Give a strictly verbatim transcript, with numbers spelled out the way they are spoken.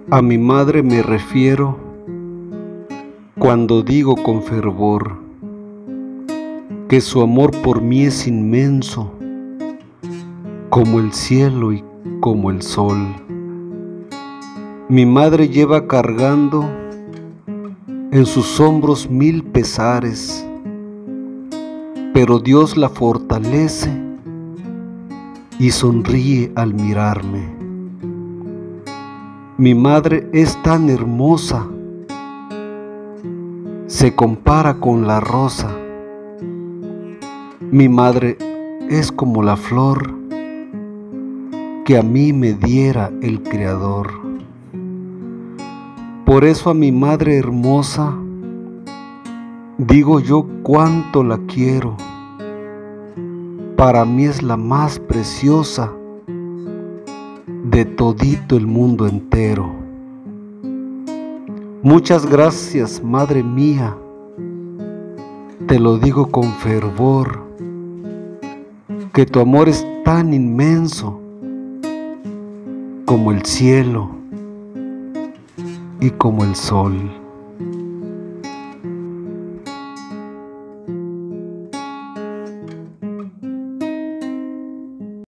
A mi madre me refiero cuando digo con fervor que su amor por mí es inmenso, como el cielo y como el sol. Mi madre lleva cargando en sus hombros mil pesares, pero Dios la fortalece y sonríe al mirarme. Mi madre es tan hermosa, se compara con la rosa. Mi madre es como la flor que a mí me diera el Creador. Por eso a mi madre hermosa digo yo cuánto la quiero. Para mí es la más preciosa de todito el mundo entero. Muchas gracias, madre mía, te lo digo con fervor, que tu amor es tan inmenso como el cielo y como el sol.